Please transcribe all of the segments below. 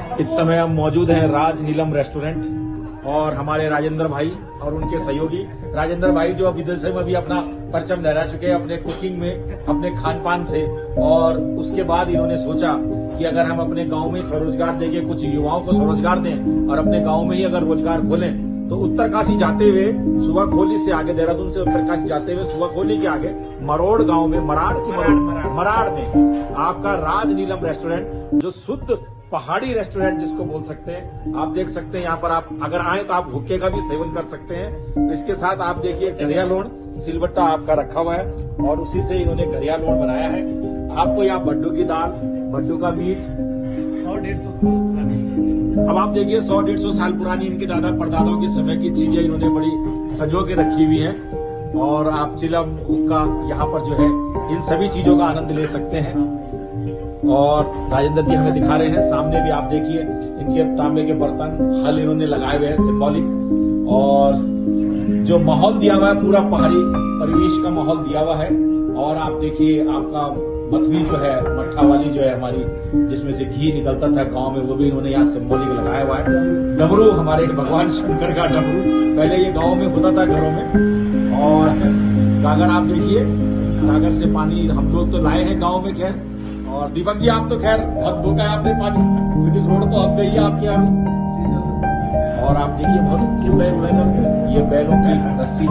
इस समय हम मौजूद हैं राज नीलम रेस्टोरेंट और हमारे राजेंद्र भाई और उनके सहयोगी राजेंद्र भाई जो विदेशों में भी अपना परचम लहरा चुके हैं अपने कुकिंग में, अपने खान पान से। और उसके बाद इन्होंने सोचा कि अगर हम अपने गांव में स्वरोजगार देके कुछ युवाओं को स्वरोजगार दें और अपने गांव में ही अगर रोजगार खोलें तो उत्तरकाशी जाते हुए सुवाखोली से आगे, देहरादून से उत्तरकाशी जाते हुए सुवाखोली के आगे मरोड़ गांव में, मराड़ में आपका राज नीलम रेस्टोरेंट, जो शुद्ध पहाड़ी रेस्टोरेंट जिसको बोल सकते हैं। आप देख सकते हैं यहाँ पर आप अगर आए तो आप हुक्के का भी सेवन कर सकते हैं। इसके साथ आप देखिए घरिया लोण सिलबट्टा आपका रखा हुआ है और उसी से इन्होंने घरिया लोण बनाया है। आपको यहाँ बड्डू की दाल, बड्डू का मीट 100-150 साल। अब आप देखिए 100-150 साल पुरानी इनके दादा परदादाओं के समय की चीजें इन्होंने बड़ी सजो के रखी हुई है। और आप चिलम हुक्का यहाँ पर जो है इन सभी चीजों का आनंद ले सकते हैं। और राजेंद्र जी हमें दिखा रहे हैं, सामने भी आप देखिए इनके तांबे के बर्तन, हल इन्होंने लगाए हुए हैं सिंबॉलिक। और जो माहौल दिया हुआ है पूरा पहाड़ी परिवेश का माहौल दिया हुआ है। और आप देखिए आपका मथवी जो है, मट्ठा वाली जो है हमारी, जिसमें से घी निकलता था गांव में, वो भी इन्होंने यहाँ सिंबॉलिक लगाया हुआ है। डमरू हमारे भगवान शंकर का डमरू, पहले ये गांव में होता था घरों में। और गागर आप देखिए, गागर से पानी हम लोग तो लाए हैं गांव में। खैर और दीपक जी आप तो खैर बहुत भूखा है आपने पानी, क्योंकि रोड तो अब गई है आपके यहाँ। और आप देखिए बहुत खूबसूरत ये बैलों की रस्सी।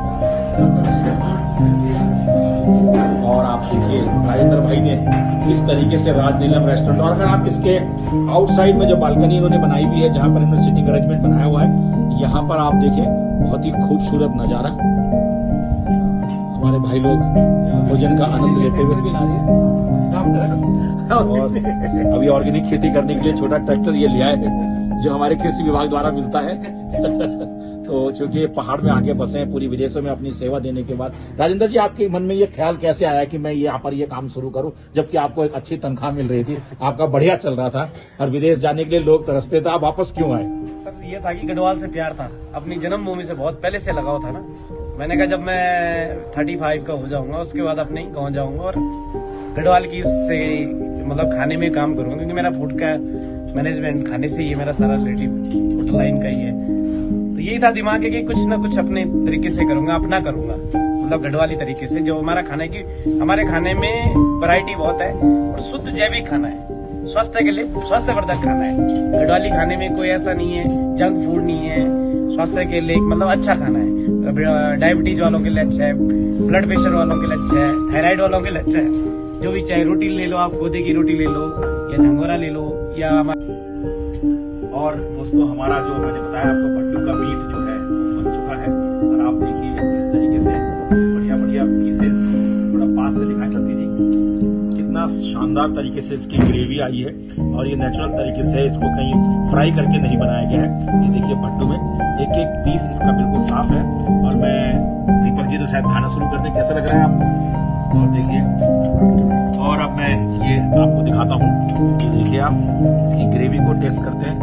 और आप देखिए राजेंद्र भाई ने किस तरीके से राज नीलम रेस्टोरेंट, और अगर आप इसके आउटसाइड में जो बालकनी इन्होंने बनाई हुई है, जहां पर इन्होंने सिटिंग अरेंजमेंट बनाया हुआ है, यहाँ पर आप देखिए बहुत ही खूबसूरत नजारा। हमारे भाई लोग भोजन का आनंद लेते हुए। और अभी ऑर्गेनिक खेती करने के लिए छोटा ट्रैक्टर ये लिया है जो हमारे कृषि विभाग द्वारा मिलता है। तो चूंकि पहाड़ में आके बसे हैं पूरी विदेशों में अपनी सेवा देने के बाद, राजेंद्र जी आपके मन में ये ख्याल कैसे आया कि मैं यहाँ पर ये काम शुरू करूं, जबकि आपको एक अच्छी तनख्वाह मिल रही थी, आपका बढ़िया चल रहा था और विदेश जाने के लिए लोग तरसते थे, आप वापस क्यों आए? सर ये था कि गढ़वाल से प्यार था, अपनी जन्मभूमि से बहुत पहले से लगाव था ना। मैंने कहा जब मैं 35 का हो जाऊंगा उसके बाद अपने गाँव जाऊंगा और गढ़वाल की से मतलब खाने में काम करूंगा, क्योंकि मेरा फूड का मैनेजमेंट खाने से ही मेरा सारा रिलेटिव फूड लाइन का ही है। तो यही था दिमाग है कि कुछ ना कुछ अपने तरीके से करूंगा, अपना करूंगा, मतलब गढ़वाली तरीके से। जो हमारा खाना है कि हमारे खाने में वैरायटी बहुत है और शुद्ध जैविक खाना है, स्वास्थ्य के लिए स्वास्थ्यवर्धक खाना है। गढ़वाली खाने में कोई ऐसा नहीं है, जंक फूड नहीं है, स्वास्थ्य के लिए मतलब अच्छा खाना है। डायबिटीज वालों के लिए अच्छा है, ब्लड प्रेशर वालों के लिए अच्छा है, थायराइड वालों के लिए अच्छा है। जो भी चाहे रोटी ले लो, आप गोदे की रोटी ले लो या झंगोरा ले लो या। और दोस्तों हमारा जो मैंने बताया आपको बड्डू का मीट जो है बन चुका है। और आप देखिए इस तरीके से बढ़िया बढ़िया पीसेस, थोड़ा पास से दिखाई सकती जी, कितना शानदार तरीके से इसकी ग्रेवी आई है। और ये नेचुरल तरीके से इसको कहीं फ्राई करके नहीं बनाया गया है। ये देखिए बड्डू में एक एक पीस इसका बिल्कुल साफ है। और मैं दीपक जी तो शायद खाना शुरू कर दें, कैसा लग रहा है आपको? और देखिए, और अब मैं ये आपको दिखाता हूँ। ये देखिए आप इसकी ग्रेवी को टेस्ट करते हैं।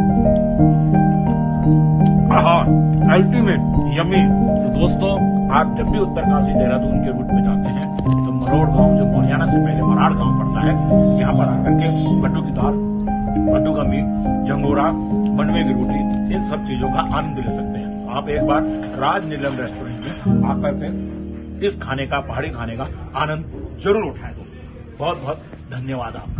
Ultimate yummy. तो दोस्तों आप जब भी उत्तरकाशी देहरादून के रूट में जाते हैं तो मरोड़ गांव, जो मोरियाना से पहले मराड़ गांव पड़ता है, यहाँ पर आकर के बड्डू की दाल, बड्डू का मीट, झंगोरा, मंडवे की रोटी, इन सब चीजों का आनंद ले सकते हैं। तो आप एक बार राज नीलम रेस्टोरेंट में आकर के इस खाने का, पहाड़ी खाने का आनंद जरूर उठाएं। बहुत बहुत धन्यवाद आपका।